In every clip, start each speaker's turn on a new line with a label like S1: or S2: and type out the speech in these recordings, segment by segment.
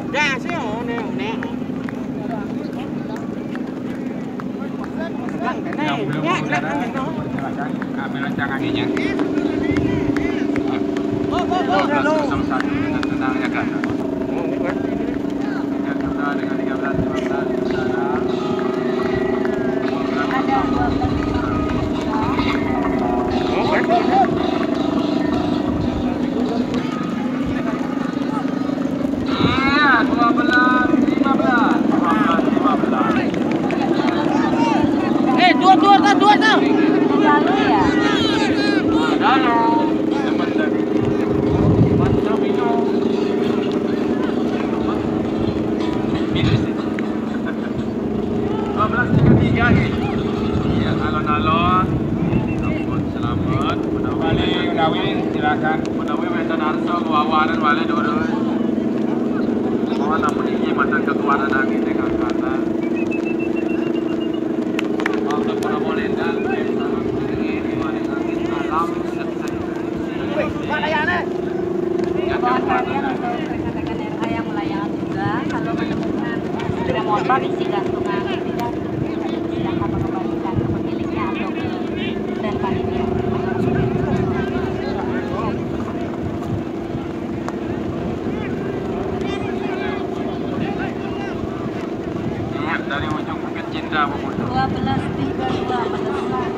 S1: Ra sih nè nè.
S2: Ambil rancang anginnya. Sama satu dengan tenang ya kan. Dengan 13, 15
S3: Ada
S1: 12, 15. Dua tuh.
S3: lalu ya.
S2: Iya, alon-alon. Selamat. Wali Unawi, silakan. Unawi Wetan Arso, wawanan wali dulu. Mohon ampun ini matang kekuatan angin dengan kata. Untuk para molendan, ini mari angin alam.
S1: Mana ya nih?
S3: Mohon perhatian untuk rekan-rekan RA yang melayang juga, kalau menemukan sepeda motor isi gantungan tidak silakan mengembalikan ke pemiliknya atau ke dan panitia.
S2: Ingat dari ujung Bukit Cinta,
S3: 12.32 penerbangan.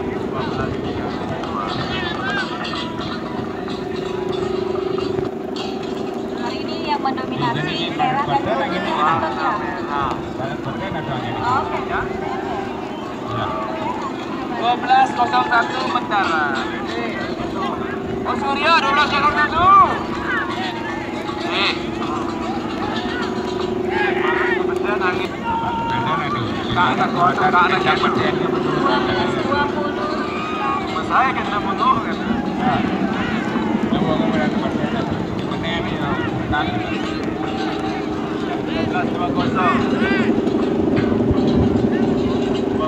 S2: 12.32.
S3: Hari ini yang mendominasi merah dan putih atau ya? Oke.
S2: 12.01 Mentara. Oh Surya 12.01. Kebetulan angin. Tak ada jabat ya.
S3: 12.20.
S2: Saya kena motor kan. Coba kemudian kebetulan ini kan 12.20.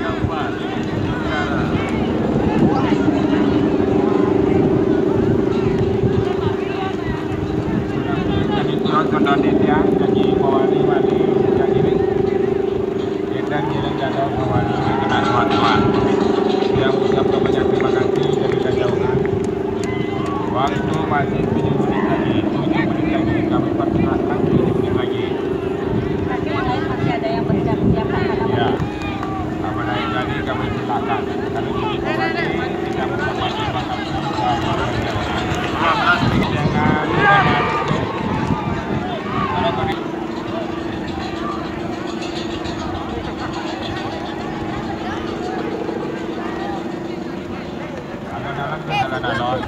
S2: 12.34 Kondonit ya, jadi mewali wali yang ini dan jalan jadwal mewali kenal tuan yang ucapkan banyak terima kasih dari kejauhan. Waktu masih 7 menit lagi, 7 menit lagi kami persilahkan 7 menit lagi.
S3: Nanti yang lain masih ada yang bersiap-siap
S2: Ya, apa naik lagi kami silakan. Kalau jadi mewali kita menghormati bakal dengan alon-alon.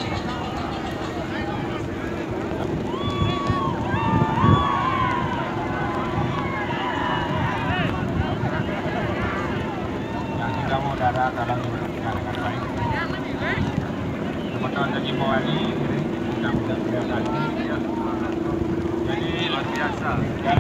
S2: Yang tidak mau darah tolong diperhatikan dengan baik. Teman-teman lagi mewali mudah-mudahan jadi luar biasa.